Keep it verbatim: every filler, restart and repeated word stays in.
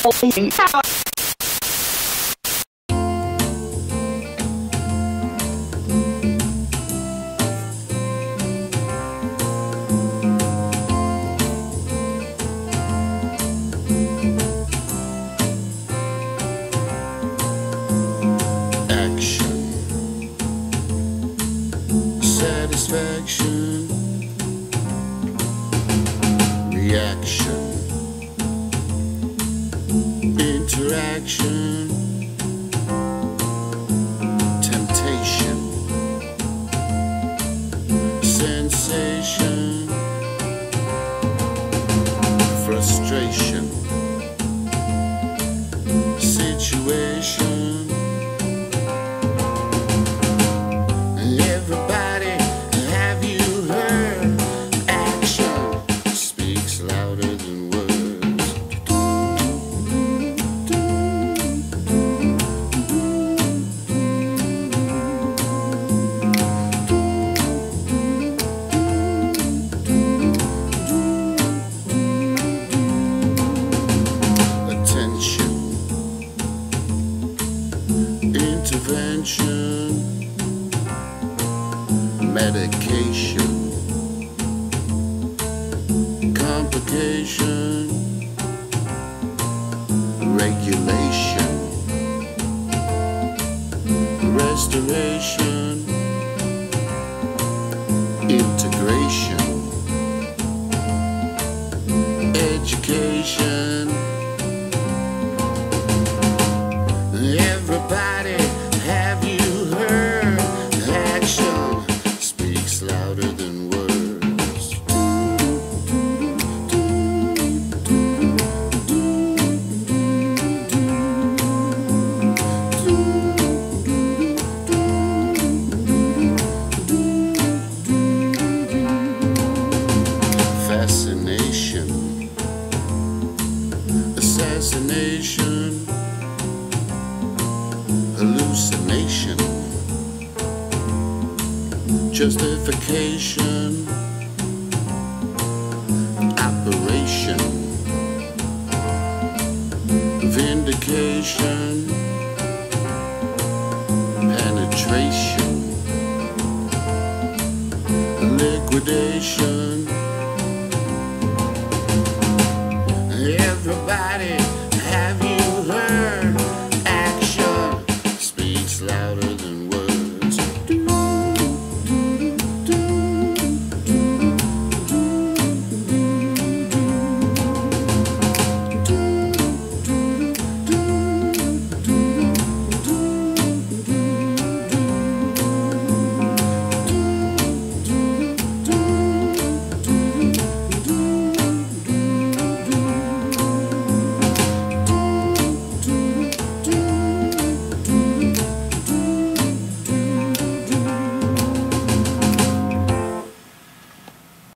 Satisfaction, reaction, interaction, temptation, sensation, frustration, situation. Everybody, have you heard? Action speaks louder than words. Attention, intervention, medication, complication, regulation, restoration, integration, education. Everybody, have you heard? Action speaks louder than words. Fascination, assassination, hallucination, justification, operation, vindication, penetration, liquidation. Everybody, have you heard?